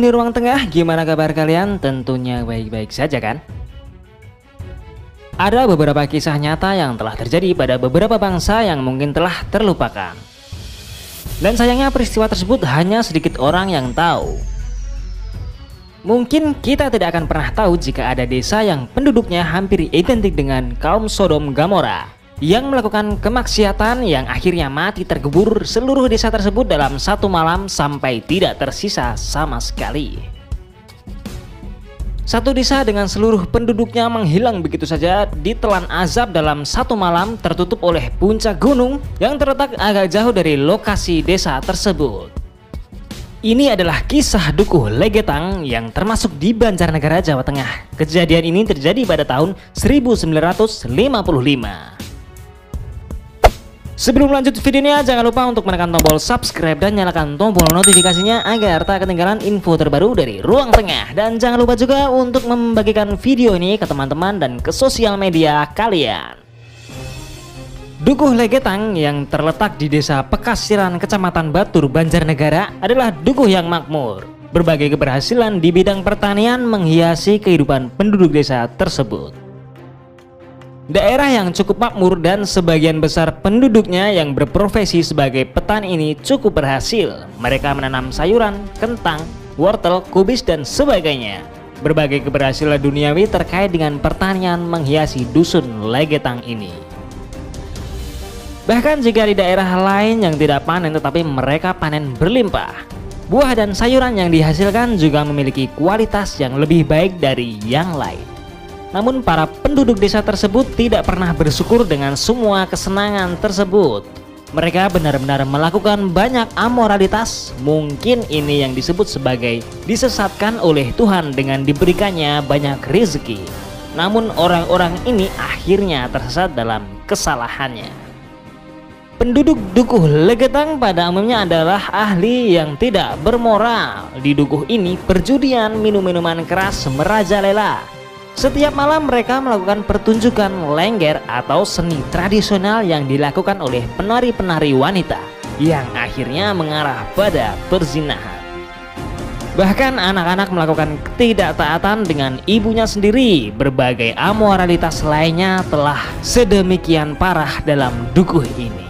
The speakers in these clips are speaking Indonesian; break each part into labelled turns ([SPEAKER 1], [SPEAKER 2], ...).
[SPEAKER 1] penghuni ruang tengah, gimana kabar kalian? Tentunya baik-baik saja kan? Ada beberapa kisah nyata yang telah terjadi pada beberapa bangsa yang mungkin telah terlupakan. Dan sayangnya peristiwa tersebut hanya sedikit orang yang tahu. Mungkin kita tidak akan pernah tahu jika ada desa yang penduduknya hampir identik dengan kaum Sodom Gomora yang melakukan kemaksiatan yang akhirnya mati terkubur seluruh desa tersebut dalam satu malam sampai tidak tersisa sama sekali. Satu desa dengan seluruh penduduknya menghilang begitu saja ditelan azab dalam satu malam tertutup oleh puncak gunung yang terletak agak jauh dari lokasi desa tersebut. Ini adalah kisah Dukuh Legetang yang termasuk di Banjarnegara, Jawa Tengah. Kejadian ini terjadi pada tahun 1955. Sebelum lanjut videonya, jangan lupa untuk menekan tombol subscribe dan nyalakan tombol notifikasinya agar tak ketinggalan info terbaru dari Ruang Tengah. Dan jangan lupa juga untuk membagikan video ini ke teman-teman dan ke sosial media kalian. Dukuh Legetang yang terletak di desa Pekasiran, Kecamatan Batur, Banjarnegara adalah dukuh yang makmur. Berbagai keberhasilan di bidang pertanian menghiasi kehidupan penduduk desa tersebut. Daerah yang cukup makmur dan sebagian besar penduduknya yang berprofesi sebagai petani ini cukup berhasil. Mereka menanam sayuran, kentang, wortel, kubis, dan sebagainya. Berbagai keberhasilan duniawi terkait dengan pertanian menghiasi dusun Legetang ini. Bahkan jika di daerah lain yang tidak panen tetapi mereka panen berlimpah, buah dan sayuran yang dihasilkan juga memiliki kualitas yang lebih baik dari yang lain. Namun para penduduk desa tersebut tidak pernah bersyukur dengan semua kesenangan tersebut. Mereka benar-benar melakukan banyak amoralitas. Mungkin ini yang disebut sebagai disesatkan oleh Tuhan dengan diberikannya banyak rezeki. Namun orang-orang ini akhirnya tersesat dalam kesalahannya. Penduduk Dukuh Legetang pada umumnya adalah ahli yang tidak bermoral. Di dukuh ini perjudian, minum-minuman keras merajalela. Setiap malam mereka melakukan pertunjukan lengger atau seni tradisional yang dilakukan oleh penari-penari wanita yang akhirnya mengarah pada perzinahan. Bahkan anak-anak melakukan ketidaktaatan dengan ibunya sendiri. Berbagai amoralitas lainnya telah sedemikian parah dalam dukuh ini.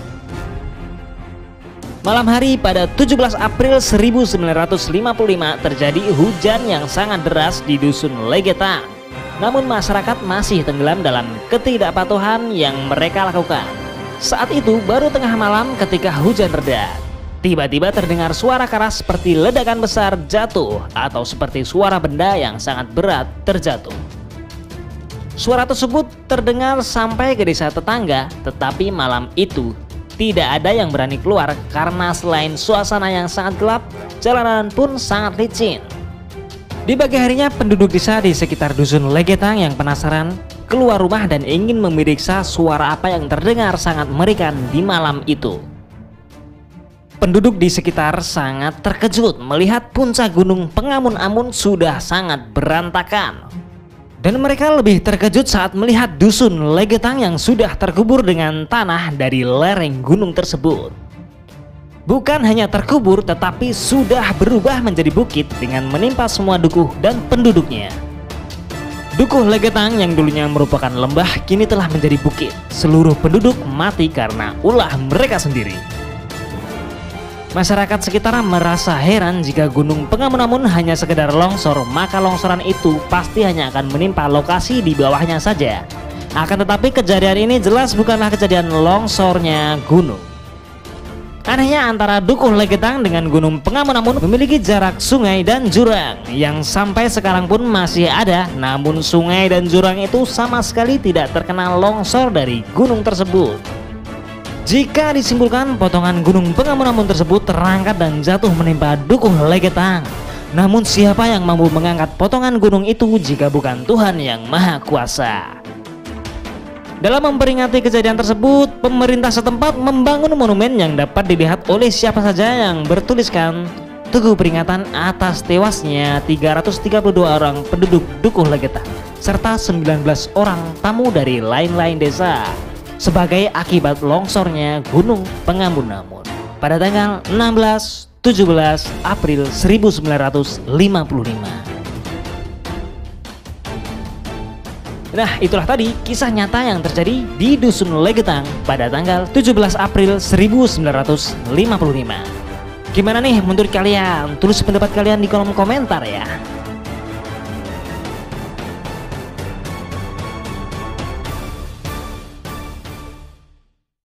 [SPEAKER 1] Malam hari pada 17 April 1955 terjadi hujan yang sangat deras di dusun Legetang. Namun masyarakat masih tenggelam dalam ketidakpatuhan yang mereka lakukan. Saat itu baru tengah malam ketika hujan reda. Tiba-tiba terdengar suara keras seperti ledakan besar jatuh atau seperti suara benda yang sangat berat terjatuh. Suara tersebut terdengar sampai ke desa tetangga, tetapi malam itu tidak ada yang berani keluar karena selain suasana yang sangat gelap, jalanan pun sangat licin. Di pagi harinya penduduk desa di sekitar dusun Legetang yang penasaran keluar rumah dan ingin memeriksa suara apa yang terdengar sangat mengerikan di malam itu. Penduduk di sekitar sangat terkejut melihat puncak gunung Pengamun-amun sudah sangat berantakan. Dan mereka lebih terkejut saat melihat dusun Legetang yang sudah terkubur dengan tanah dari lereng gunung tersebut. Bukan hanya terkubur tetapi sudah berubah menjadi bukit dengan menimpa semua dukuh dan penduduknya. Dukuh Legetang yang dulunya merupakan lembah kini telah menjadi bukit. Seluruh penduduk mati karena ulah mereka sendiri. Masyarakat sekitar merasa heran jika gunung Pengamun-amun hanya sekedar longsor, maka longsoran itu pasti hanya akan menimpa lokasi di bawahnya saja. Akan tetapi kejadian ini jelas bukanlah kejadian longsornya gunung. Anehnya antara Dukuh Legetang dengan gunung Pengamun-amun memiliki jarak sungai dan jurang yang sampai sekarang pun masih ada. Namun sungai dan jurang itu sama sekali tidak terkena longsor dari gunung tersebut. Jika disimpulkan potongan gunung Pengamun-amun tersebut terangkat dan jatuh menimpa Dukuh Legetang. Namun siapa yang mampu mengangkat potongan gunung itu jika bukan Tuhan yang Maha Kuasa? Dalam memperingati kejadian tersebut, pemerintah setempat membangun monumen yang dapat dilihat oleh siapa saja yang bertuliskan Tugu Peringatan atas tewasnya 332 orang penduduk Dukuh Legetang serta 19 orang tamu dari lain-lain desa sebagai akibat longsornya gunung Pengamun-amun pada tanggal 16 17 April 1955. Nah, itulah tadi kisah nyata yang terjadi di Dusun Legetang pada tanggal 17 April 1955. Gimana nih menurut kalian? Tulis pendapat kalian di kolom komentar ya.